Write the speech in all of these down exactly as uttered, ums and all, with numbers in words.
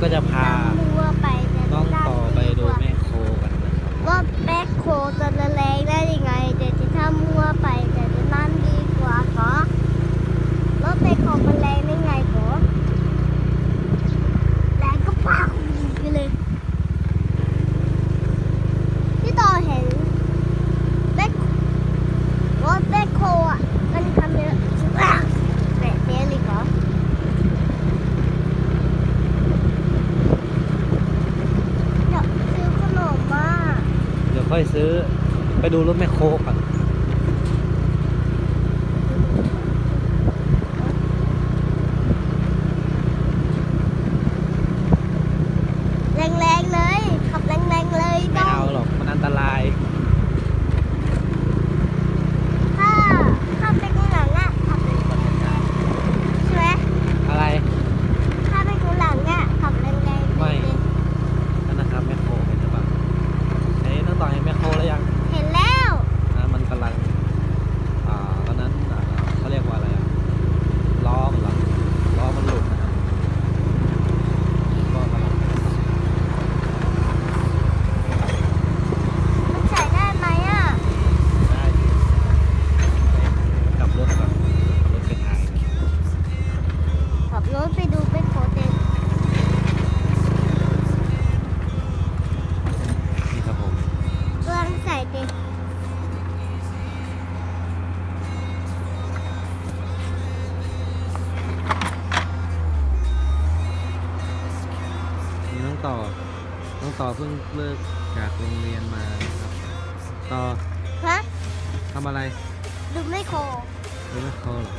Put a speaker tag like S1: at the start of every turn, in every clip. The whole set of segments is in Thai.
S1: ก็จะพา
S2: วัวไป
S1: น้องต่อไปดูแม่โคกันนะครับ
S2: ว่าแม่โคจะแรงได้ยังไงเดี๋ยวจะทำวัวไปเดี๋ยวจะนั่นดีกว่าขอรถแม่โคมันแรงได้ไงขอแรงก็ปังไปเลยพี่ต่อเห็นแม่รถแม่โคอ่ะมันทำเยอะแบบนี้เลยเหรอ
S1: เดี๋ยวค่อยซื้อไปดูรถแมคโครก่อน
S2: แรงๆเลยขับแรงๆเลย
S1: ไม่เอาหรอกมันอันตราย
S2: ถ้าถ้าเป็นข้างหลังอ่ะขับใช่ไหม
S1: อะไร
S2: ถ้าเป็นข้างหลังอ่ะขับแรงๆ
S1: ไม่นั่นนะครับแมคโครเห็นหรือเปล่าเฮ้ยน้องต่อเห็นแมคโครแล้วยัง
S2: เห็นแล้ว
S1: นะมันกำลังอ่าตอนนั้นอ่าเขาเรียกว่าอะไรอ่ะล้อมันหลังล้อมันหลุดนะครับก็กำลัง
S2: มันใส่ได้ไหมอ่ะ
S1: ได้กลับรถก่อนรถไปถ่าย
S2: ขับรถไปดูไปโคเต็ม
S1: นี่ครับผม
S2: เพื่อนใส่เต็ม
S1: น้องต่อน้องต่อเพิ่งเลิกจากโรงเรียนมาครับต่อ
S2: ฮะ
S1: ทำอะไร
S2: ดูไม่โค
S1: ดูแมคโครเหรอ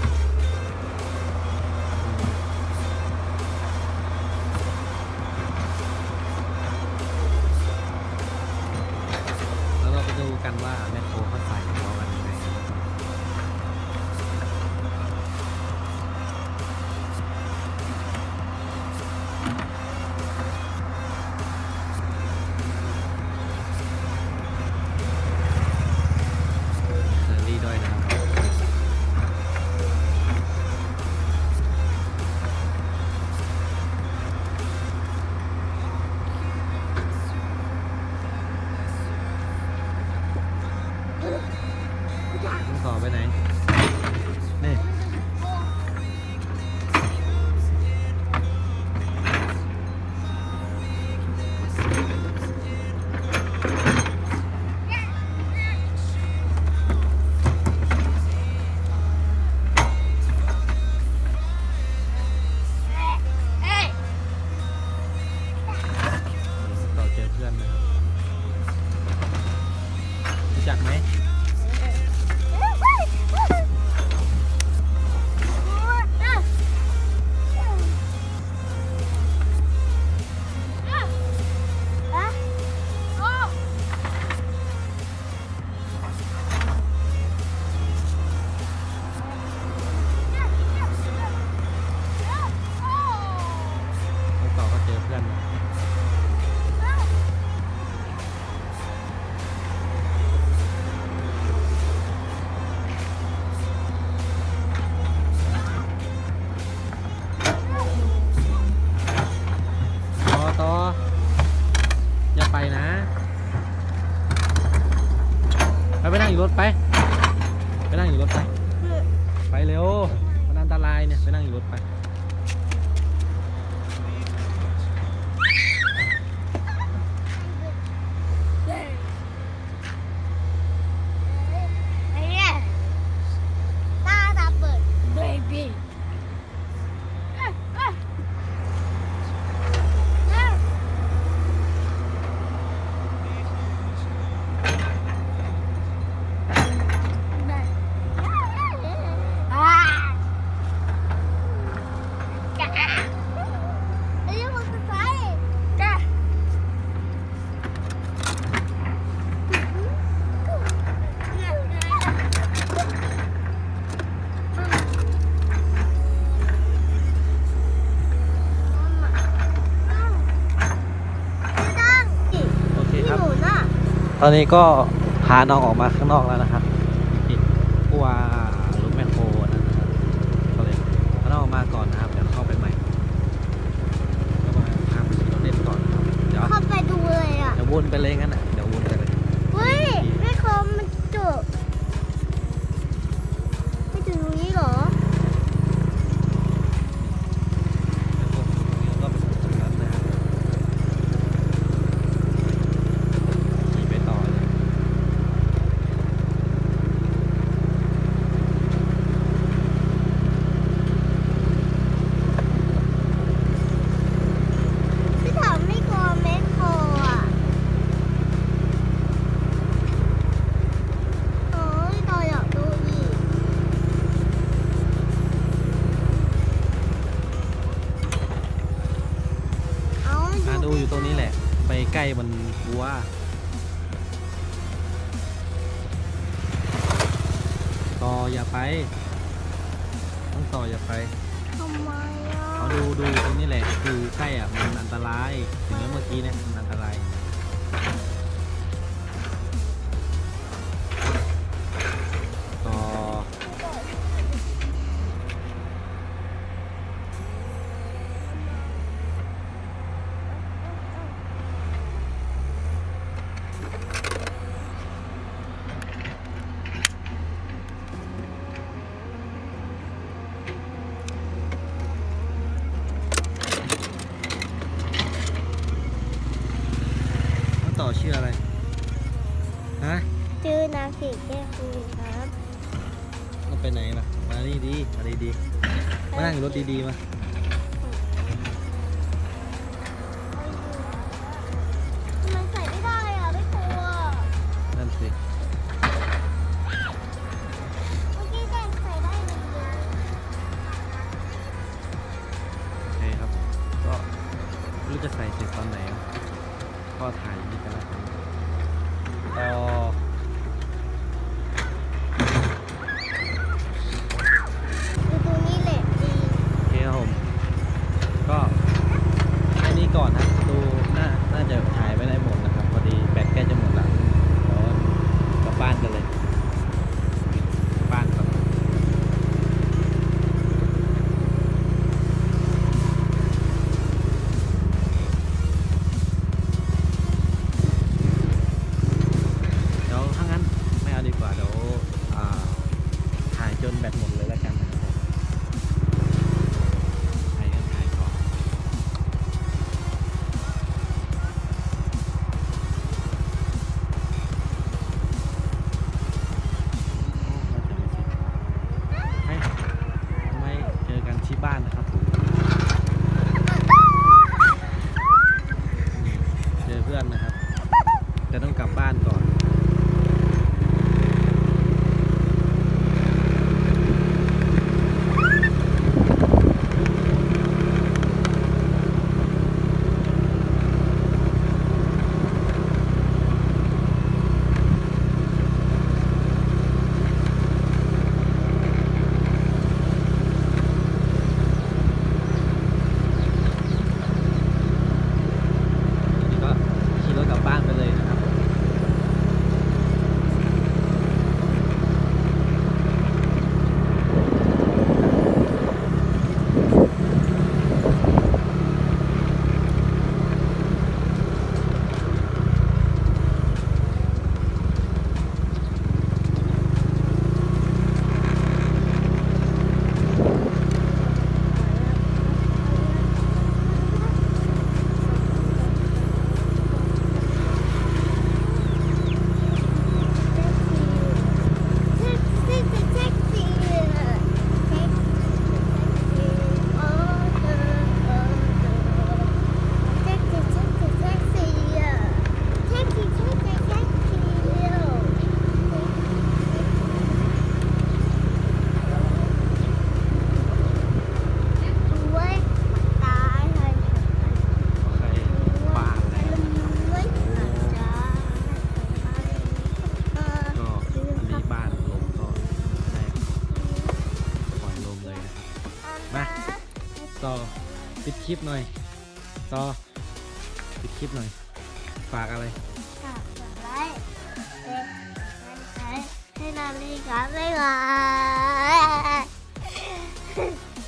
S1: แล้วเราไปดูกันว่าแมคโครเขาใส่ของเรากันยังไงเซอรี่ด้วยนะครับต้องต่อไปไหนนี่ต่อเจอเพื่อนนะครับรู้จักไหมแล้วต่อก็เจอเพื่อนนะต่อต่ออย่าไปนะไปไปนั่งอยู่รถไปไปนั่งอยู่รถไปไปเร็วมันอันตรายเนี่ยไปนั่งอยู่รถไป
S2: ไอ้เนี่ยตาตาเปิด baby
S1: ตอนนี้ก็พาน้องออกมาข้างนอกแล้วนะครับอีกกลัวรถแมคโครนะครับก็เลยพาน้องออกมาก่อนนะครับเดี๋ยวเข้าไปใหม่ก็มามันกลัวต่ออย่าไปต้องต่ออย่าไป
S2: ทำไมอ่ะ
S1: เขาดูดูตรงนี้แหละคือใกล้อ่ะมันอันตรายเห็นไหมเมื่อกี้เนี่ยมันอันตรายต่อ ต่อชื่ออะไร ฮะ
S2: ชื่อนาคิแก้คูครับ
S1: มันไปไหนล่ะ มานี่ดี มาดีดีๆมานั่งอยู่รถดีๆมา
S2: ทำไมใส่ไม่ได้อ่ะไม่กลัว
S1: นั่นสิ
S2: เมื่อกี้แจ้งใส่ได้หนึ่งเดือน
S1: โอเคครับ ก็ไม่รู้จะใส่เสร็จตอนไหนก็ถ่ายนี่กันแล้วกันต่อ
S2: ดูตรงนี้แหละดี
S1: โอเคครับผม ก็แค่นี้ก่อนนะดูน่าน่าจะถ่ายไม่ได้หมดนะครับ พอดีแบตใกล้จะหมดละเดี๋ยวกลับบ้านกันเลยกลับบ้านก่อนเดี๋ยวถ้างั้นไม่เอาดีกว่าเดี๋ยวอ่าถ่ายจนแบตหมดเลยแล้วกันนะครับผมถ่ายกันถ่ายก่อนให้ไว้เจอกันที่บ้านนะครับผมเจอเพื่อนนะครับจะต้องกลับบ้านก่อน นี่ก็ขี่รถกลับบ้านไปเลยนะครับ โอเคบ้านแล้ว ก็อันนี้บ้านลมก็ได้ปล่อยลมเลยนะครับ มา ต่อปิดคลิปหน่อย ต่อปิดคลิปหน่อย ฝากอะไร
S2: ให้นาฬิกาไม่มา